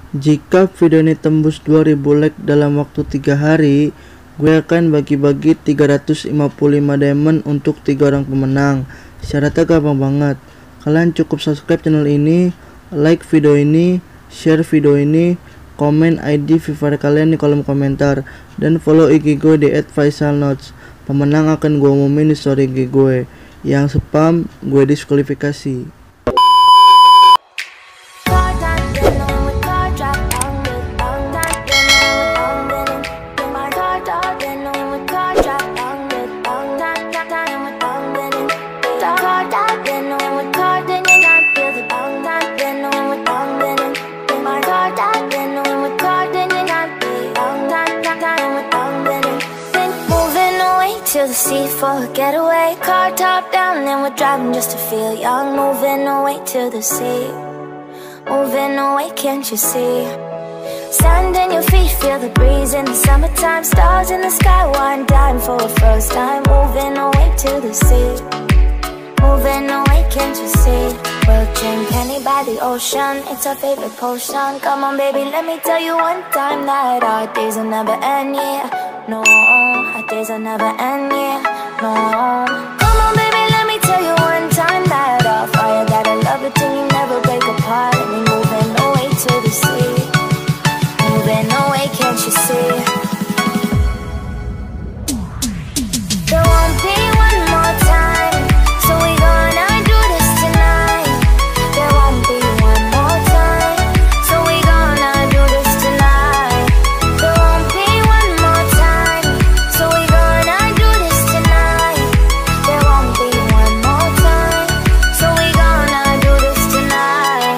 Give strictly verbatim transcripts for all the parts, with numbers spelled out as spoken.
Jika video ini tembus dua ribu like dalam waktu tiga hari, gue akan bagi-bagi tiga ratus lima puluh lima diamond untuk tiga orang pemenang. Syaratnya gampang banget. Kalian cukup subscribe channel ini, like video ini, share video ini, komen I D Free Fire kalian di kolom komentar, dan follow I G gue di et faisalnotes. Pemenang akan gue umumin di story I G gue. Yang spam gue diskualifikasi. To the sea for a getaway, car top down and we're driving just to feel young. Moving away to the sea, moving away, can't you see? Sand in your feet, feel the breeze in the summertime. Stars in the sky, one dime for a first time. Moving away to the sea, moving away, can't you see? We'll drink honey by the ocean, it's our favorite potion. Come on baby, let me tell you one time that our days will never end, yeah. No, our days will never end, yeah. No, come on baby, let me tell you one time that our fire got a love it till you never break apart. And we moving away to the sea, moving away, can't you see? There won't be one more time, so we gonna do this tonight. There won't be one more time, so we gonna do this tonight. There won't be one more time, so we gonna do this tonight. There won't be one more time, so we gonna do this tonight.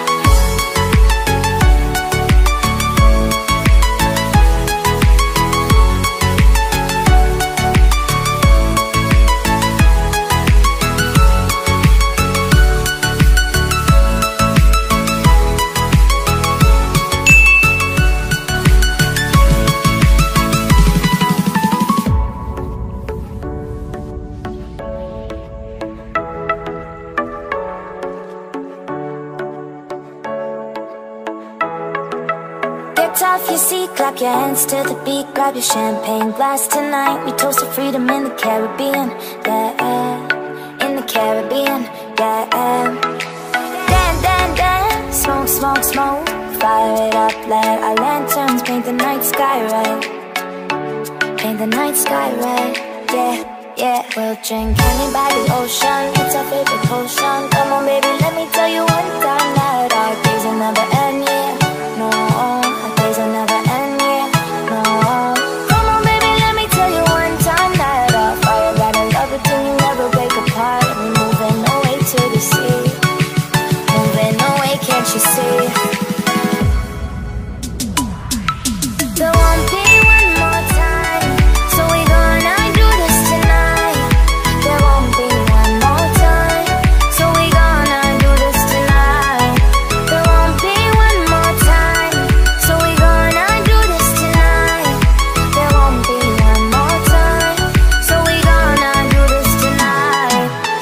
Get off your seat, clap your hands to the beat. Grab your champagne glass tonight. We toast to freedom in the Caribbean, yeah, in the Caribbean, yeah. Dance, dance, dance, smoke, smoke, smoke. Fire it up, let our lanterns paint the night sky red. Paint the night sky red, yeah, yeah. We'll drink honey by the ocean, it's our favorite potion. Come on baby, let me tell you one time that our days will never end, yeah. No, our days will never end, yeah. No, come on baby, let me tell you one time that our fire got a love it till you never break apart. And we moving away to the sea, moving away, can't you see? There won't be one more time, so we gonna do this tonight. There won't be one more time, so we gonna do this tonight. There won't be one more time, so we gonna do this tonight. There won't be one more time, so we gonna do this tonight.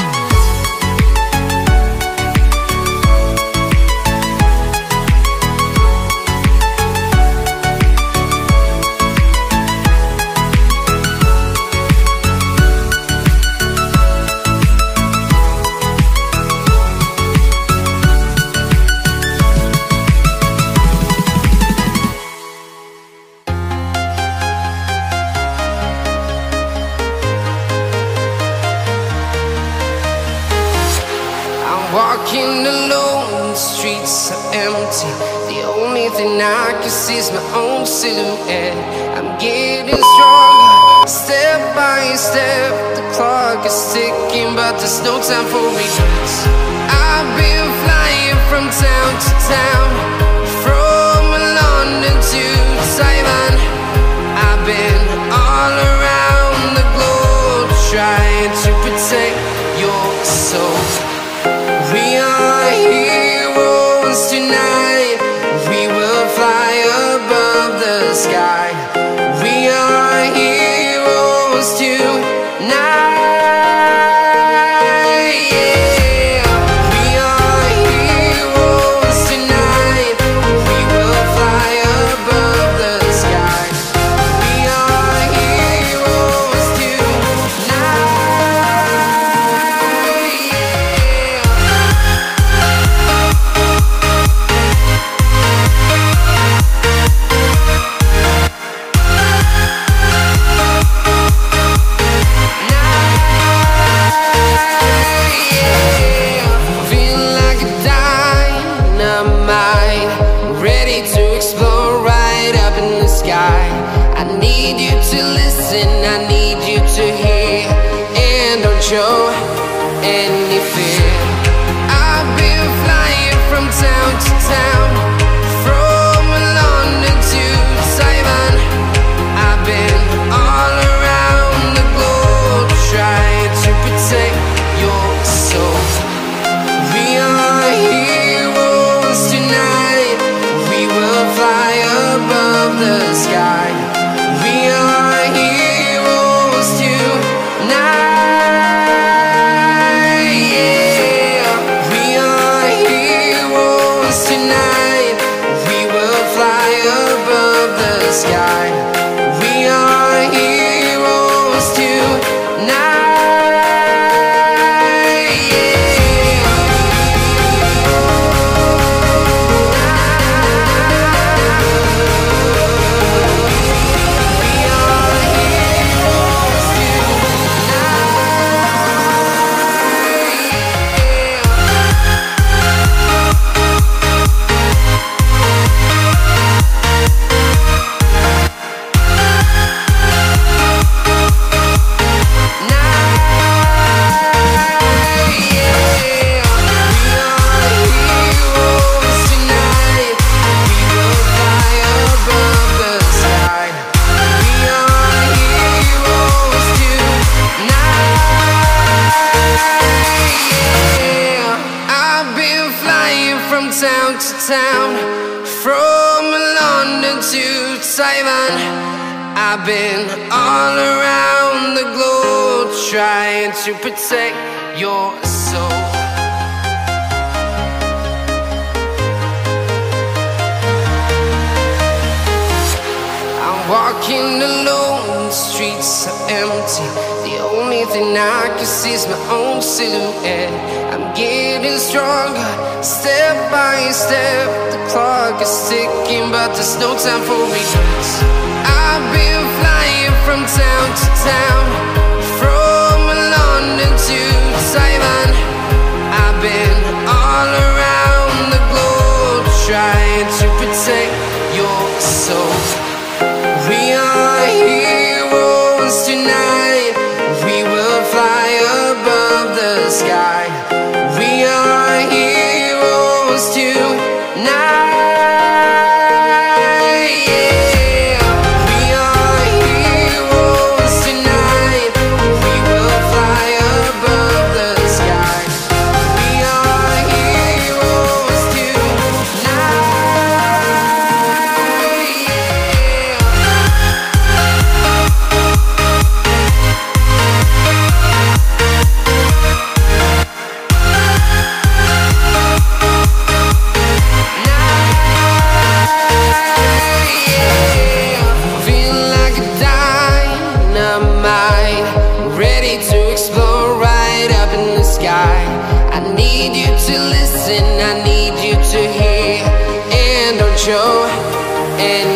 I'm walking alone, the streets are empty. The only thing I can see is my own silhouette. I'm getting stronger, step by step. The clock is ticking, but there's no time for regrets. I've been flying from town to town, from London to Taiwan. I've been all around the globe, trying to protect your soul. We are heroes tonight. We will fly above the sky. We are heroes tonight. Yeah. We are heroes tonight. show any fear. I've been flying from town to town, from London to Taiwan. I've been all around the globe trying to protect your soul. We are heroes tonight, we will fly above the sky. We are heroes tonight, yeah. We are heroes tonight, we will fly above the sky. We are heroes tonight, yeah. We are heroes town to town, from London to Taiwan. I've been all around the globe trying to protect your soul. I'm walking alone, the streets are empty. The only thing I can see is my own silhouette. I'm getting stronger, step by step. The clock is ticking, but there's no time for regrets. I've been flying from town to town, from London to Taiwan. I've been all around the globe trying to protect your soul. We are heroes tonight, we will fly above the sky. We are heroes tonight, yeah. We are heroes tonight, we will fly above the sky. We are heroes tonight, yeah. Feel like a dynamite, ready to explode right up in the sky. I need you to listen, I need you to hear, and don't show any